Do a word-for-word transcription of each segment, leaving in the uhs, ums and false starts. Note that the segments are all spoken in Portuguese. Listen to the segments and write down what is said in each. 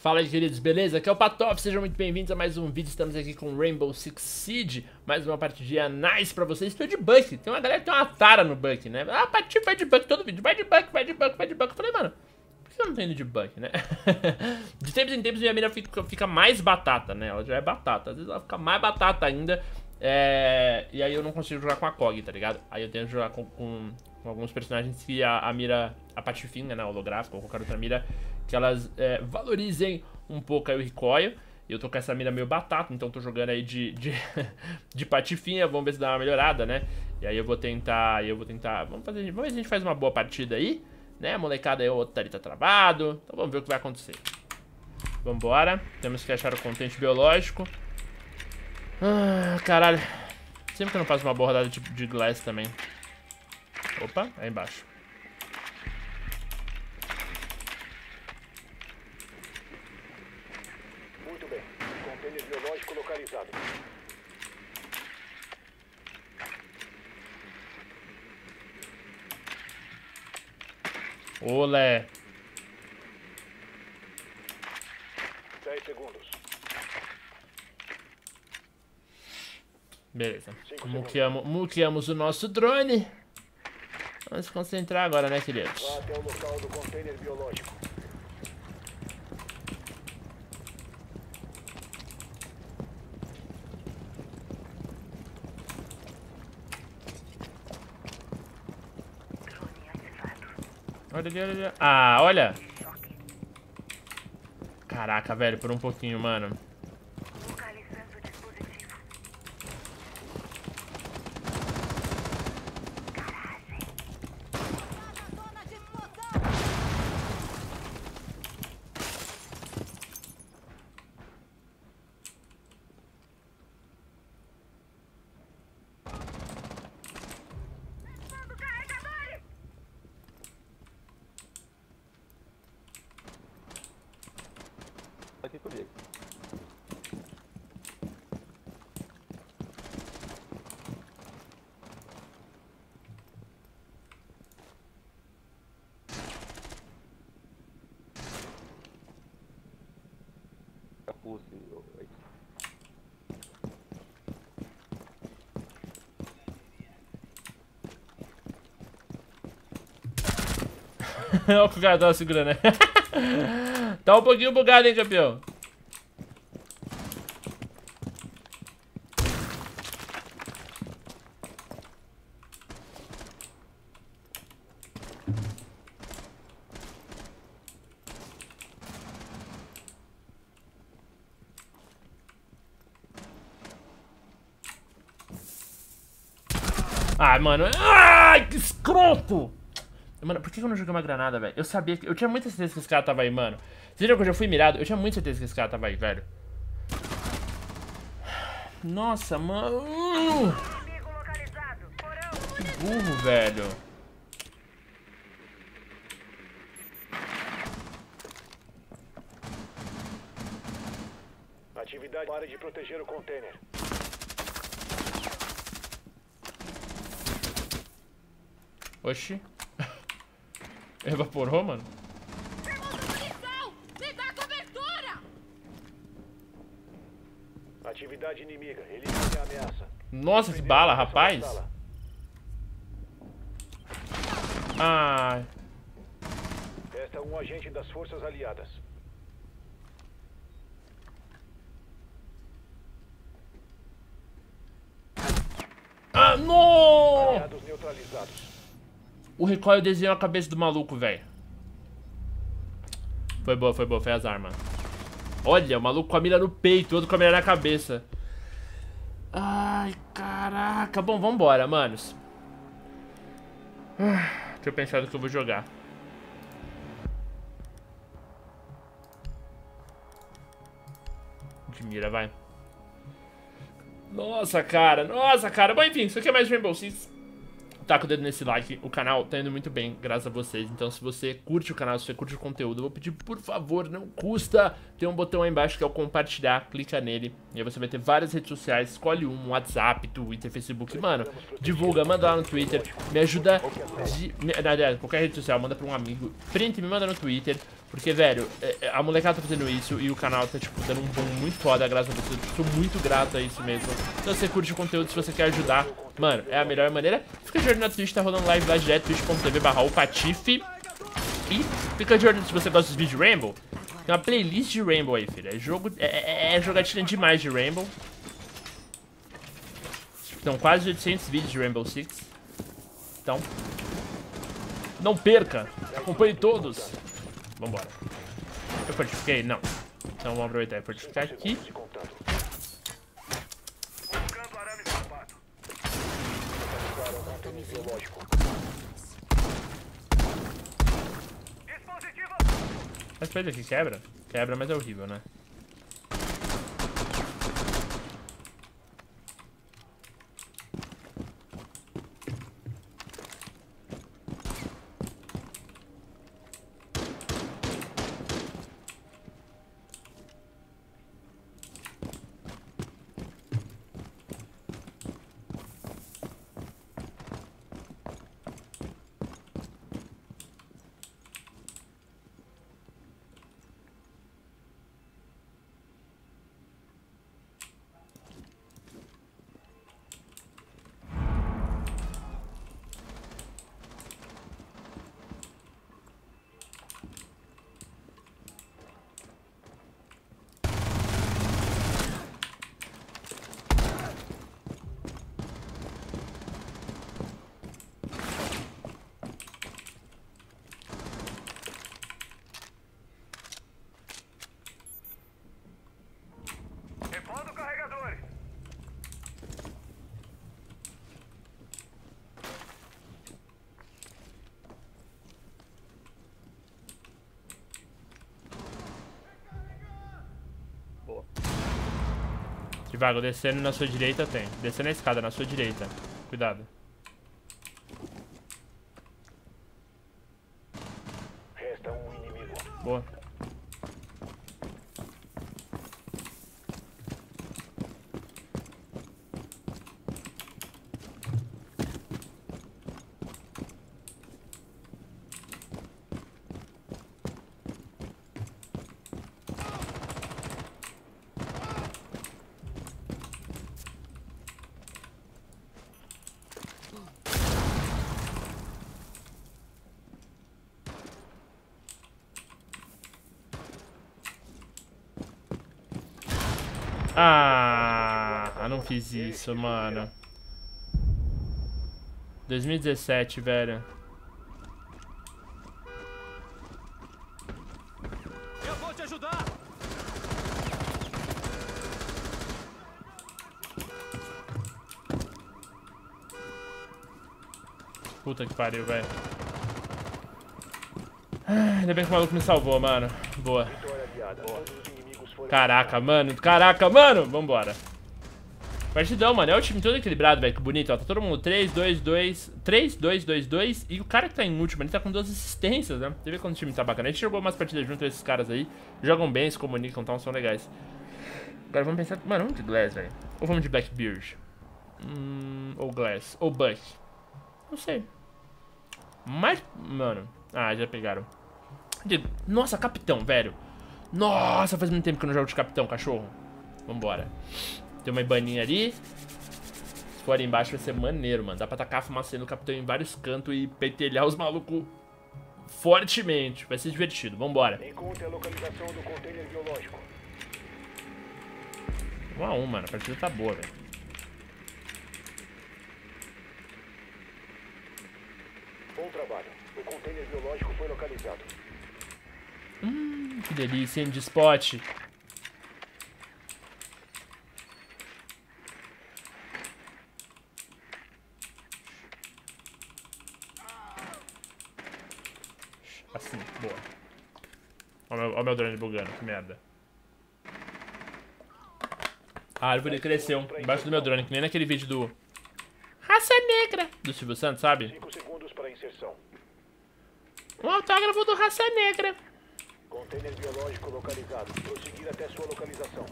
Fala aí, queridos, beleza? Aqui é o Patof, sejam muito bem-vindos a mais um vídeo. Estamos aqui com Rainbow Six Siege, mais uma partidinha nice pra vocês. Estou de Buck, tem uma galera que tem uma tara no Buck, né? Ah, partida vai de Buck todo vídeo, vai de Buck, vai de Buck, vai de Buck. Eu falei, mano, por que eu não tô indo de Buck, né? De tempos em tempos minha mira fica, fica mais batata, né? Ela já é batata, às vezes ela fica mais batata ainda. É... E aí eu não consigo jogar com a Cog, tá ligado? Aí eu tenho que jogar com, com, com alguns personagens que a, a mira, a patifinha, né, holográfica ou qualquer outra mira, que elas é, valorizem um pouco aí o recoil. Eu tô com essa mira meio batata, então tô jogando aí de, de, de patifinha, vamos ver se dá uma melhorada, né? E aí eu vou tentar, eu vou tentar, vamos fazer, vamos ver se a gente faz uma boa partida aí, né? A molecada aí, o outro ali tá travado, então vamos ver o que vai acontecer. Vambora, temos que achar o contente biológico. Ah, caralho. Sempre que eu não faço uma boa rodada de, de glass também. Opa, aí embaixo. Muito bem. Container biológico localizado. Olé. dez segundos. Beleza. Muqueamos, muqueamos o nosso drone. Vamos se concentrar agora, né, queridos? Vá até o local do container biológico. Olha ali, olha ali. Ah, olha. Caraca, velho, por um pouquinho, mano. Aqui comigo. Capuz. Olha o que o cara tava segurando, né? Tá um pouquinho bugado, hein, campeão? Ai, mano. Ai, que escroto! Mano, por que eu não joguei uma granada, velho? Eu sabia que... Eu tinha muita certeza que esse cara tava aí, mano. Você viram que eu já fui mirado? Eu tinha muita certeza que esse cara tava aí, velho. Nossa, mano. Que burro, velho. Atividade para de proteger o container. Oxi. Evaporou, mano? Me dá cobertura! Atividade inimiga. Elimine a ameaça. Nossa, que bala, rapaz. Ai. Esta é um agente das forças aliadas. Ah, não! Aliados neutralizados. O recoil desenhou a cabeça do maluco, velho. Foi boa, foi boa, foi as armas. Olha, o maluco com a mira no peito, outro com a mira na cabeça. Ai, caraca. Bom, vambora, manos. Deixa eu pensar do que eu vou jogar. De mira, vai. Nossa, cara, nossa, cara. Bom, enfim, isso aqui é mais Rainbow Six. Taca o dedo nesse like, o canal tá indo muito bem, graças a vocês. Então se você curte o canal, se você curte o conteúdo, eu vou pedir, por favor, não custa. Tem um botão aí embaixo que é o compartilhar, clica nele. E aí você vai ter várias redes sociais, escolhe um, WhatsApp, Twitter, Facebook. Mano, divulga, manda lá no Twitter, me ajuda de... Me, qualquer rede social, manda pra um amigo. Print, me manda no Twitter. Porque, velho, a molecada tá fazendo isso e o canal tá, tipo, dando um boom muito foda, graças a você. Sou muito grato a isso mesmo. Então, se você curte o conteúdo, se você quer ajudar, mano, é a melhor maneira. Fica de olho na Twitch, tá rolando live lá direto, twitch ponto tv barra o patife. E fica de olho se você gosta dos vídeos de Rainbow. Tem uma playlist de Rainbow aí, filho. É jogo, é, é, é jogatina demais de Rainbow. São quase oitocentos vídeos de Rainbow Six. Então, não perca. Acompanhe todos. Vambora. Eu fortifiquei? Não. Então vamos aproveitar e fortificar aqui. Essa coisa aqui quebra? Quebra, mas é horrível, né? Trivago, descendo na sua direita tem. Descendo a escada na sua direita. Cuidado. Resta um inimigo. Boa. Ah, não fiz isso, mano. dois mil e dezessete, velho. Eu vou te ajudar. Puta que pariu, velho. Ainda bem que o maluco me salvou, mano. Boa. Boa. Caraca, mano. Caraca, mano. Vambora. Partidão, mano. É o time todo equilibrado, velho. Que bonito, ó. Tá todo mundo três, dois, dois. três, dois, dois, dois. E o cara que tá em último, ele tá com duas assistências, né? Você vê quando o time tá bacana. A gente jogou umas partidas junto com esses caras aí. Jogam bem, se comunicam, então são legais. Agora vamos pensar. Mano, vamos de Glass, velho. Ou vamos de Blackbeard? Hum. Ou Glass. Ou Buck. Não sei. Mas. Mano. Ah, já pegaram. Nossa, capitão, velho. Nossa, faz muito tempo que eu não jogo de capitão, cachorro. Vambora. Tem uma ibaninha ali. Se for ali embaixo vai ser maneiro, mano. Dá pra tacar a fumaça no capitão em vários cantos e pentelhar os malucos fortemente. Vai ser divertido, vambora. Encontre a localização do container biológico. Um a um, mano. A partida tá boa, velho. Bom trabalho. O container biológico foi localizado. Hum, que delícia, hein, de spot. Assim, boa. Ó meu, ó meu drone bugando, que merda. A árvore cresceu embaixo do meu drone, que nem naquele vídeo do Raça Negra, do Silvio Santos, sabe? cinco segundos para inserção. Um autógrafo do Raça Negra. Container biológico localizado. Prosseguir até sua localização.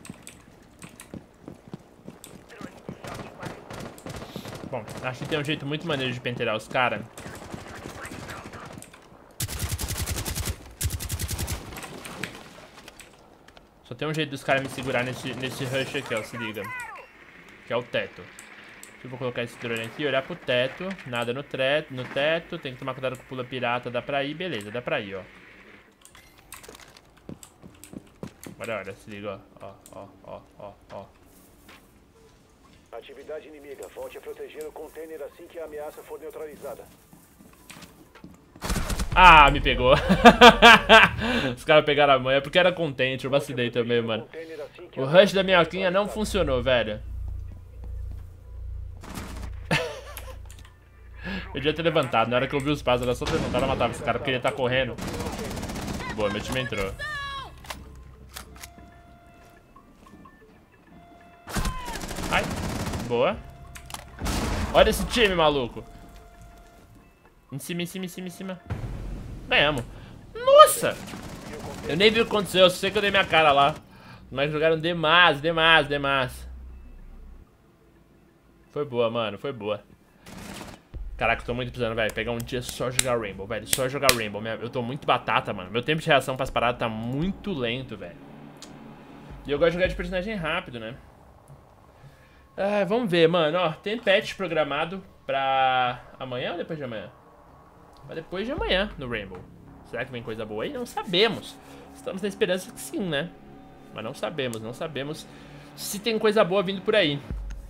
Bom, acho que tem um jeito muito maneiro de pentear os caras. Só tem um jeito dos caras me segurar nesse, nesse rush aqui, ó, se liga. Que é o teto. Eu vou colocar esse drone aqui, olhar pro teto. Nada no, teto, no teto. Tem que tomar cuidado com o pula pirata. Dá pra ir, beleza, dá pra ir, ó. Olha, olha, se liga, ó. Ó, ó, ó, ó. Atividade inimiga. Volte a proteger o container assim que a ameaça for neutralizada. Ah, me pegou. Os caras pegaram a manha porque era contente. Eu vacilei também, mano. O rush da minhoquinha não funcionou, velho. Eu devia ter levantado. Na hora que eu vi os passos, era só levantar e matava esse cara porque ele tá correndo. Boa, meu time entrou. Ai, boa. Olha esse time, maluco. Em cima, em cima, em cima, em cima. Ganhamos. Nossa! Eu nem vi o que aconteceu, eu sei que eu dei minha cara lá. Mas jogaram demais, demais, demais. Foi boa, mano, foi boa. Caraca, eu tô muito precisando, velho, pegar um dia só jogar Rainbow, velho. Só jogar Rainbow. Eu tô muito batata, mano. Meu tempo de reação pras paradas tá muito lento, velho. E eu gosto de jogar de personagem rápido, né? Ah, vamos ver, mano. Ó, tem patch programado pra amanhã ou depois de amanhã? Pra depois de amanhã no Rainbow. Será que vem coisa boa aí? Não sabemos. Estamos na esperança que sim, né? Mas não sabemos, não sabemos se tem coisa boa vindo por aí.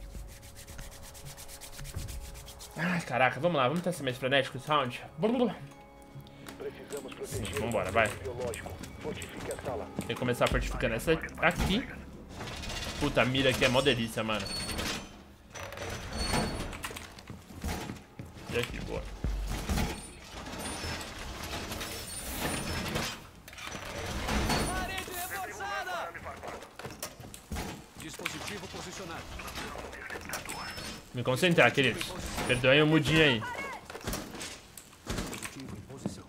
Ai, caraca, vamos lá, vamos testar mais frenético esse round. Precisamos proteger. Vambora, vai. Fortifique a sala. Tem que começar fortificando essa aqui. Puta, a mira aqui é mó delícia, mano. E aqui, boa. Parede reforçada! Dispositivo posicionado. Me concentrar, queridos. Perdoem o mudinho aí. Dispositivo em posição.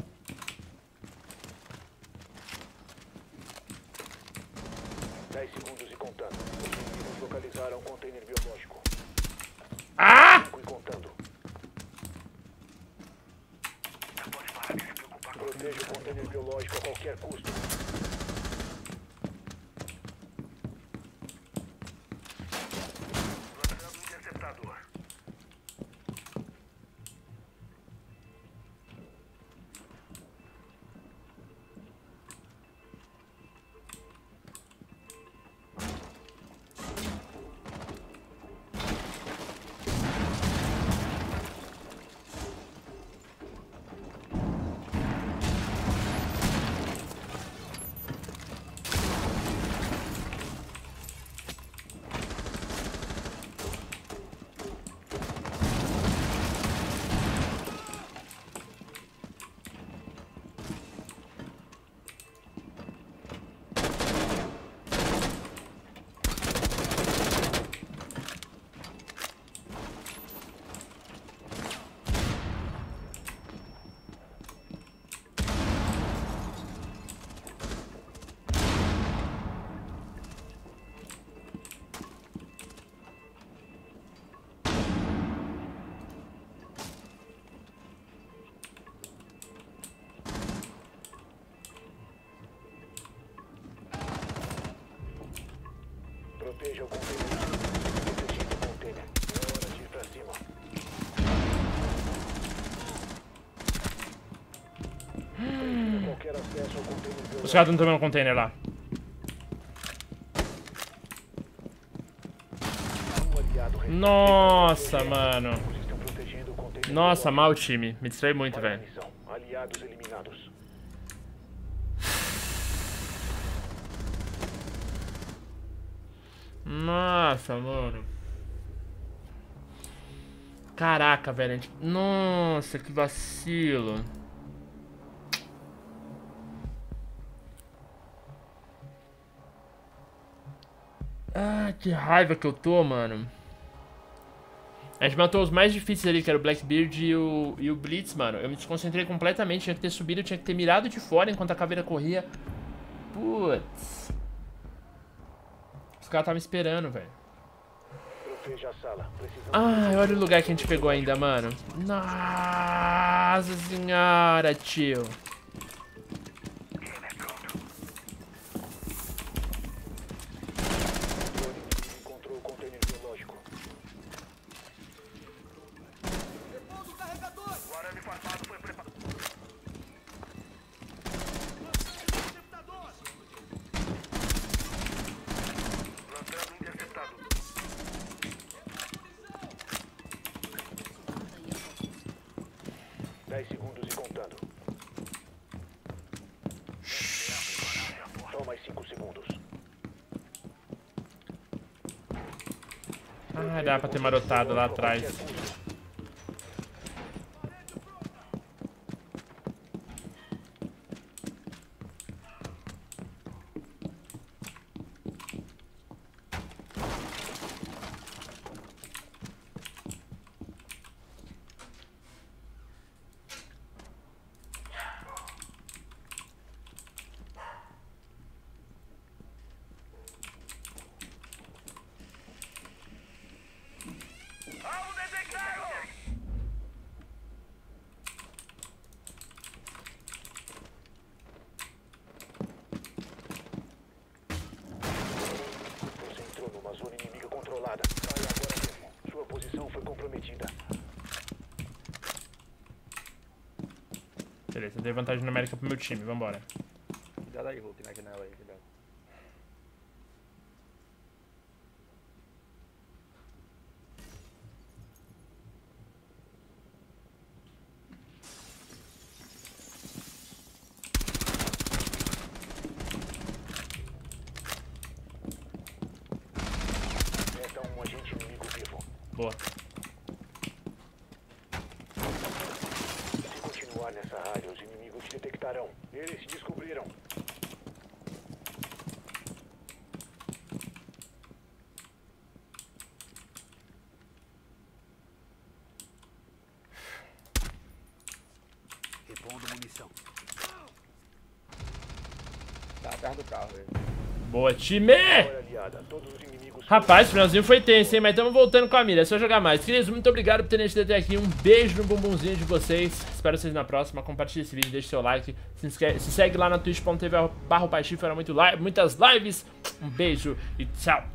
dez segundos e contando. Os inimigos localizaram um container biológico. Ah! cinco e contando. Proteja o container biológico a qualquer custo. Proteja o container. Protegido o container. É hora de ir pra cima. Hum. Qualquer acesso ao container. Os caras estão tomando um container lá. Nossa, mano. Nossa, mal time. Me distrai muito, velho. Aliados eliminados. Nossa, mano. Caraca, velho. Nossa, que vacilo. Ah, que raiva que eu tô, mano. A gente matou os mais difíceis ali, que era o Blackbeard e o, e o Blitz, mano. Eu me desconcentrei completamente. Tinha que ter subido, eu tinha que ter mirado de fora enquanto a caveira corria. Putz. Os caras estavam esperando, velho. Ai, olha o lugar que a gente pegou ainda, mano. Nossa senhora, tio. Ah, dá pra ter marotado lá atrás. Você entrou numa zona inimiga controlada. Saia agora mesmo. Sua posição foi comprometida. Beleza, eu dei vantagem numérica pro meu time, vambora. Cuidado aí, Hulk, na janela aí, cuidado. Resta um agente inimigo vivo. Boa. Se continuar nessa área, os inimigos te detectarão. Eles te descobriram. Repondo munição. Tá atrás do carro, velho. Boa, time! Agora, aliada, todos os inimigos. Rapaz, o finalzinho foi tenso, hein? Mas estamos voltando com a mira, é só jogar mais. Queridos, muito obrigado por terem assistido até aqui. Um beijo no bumbumzinho de vocês. Espero vocês na próxima. Compartilhe esse vídeo, deixe seu like. Se, inscreve, se segue lá na twitch ponto tv barra paixifera, muito li muitas lives. Um beijo e tchau.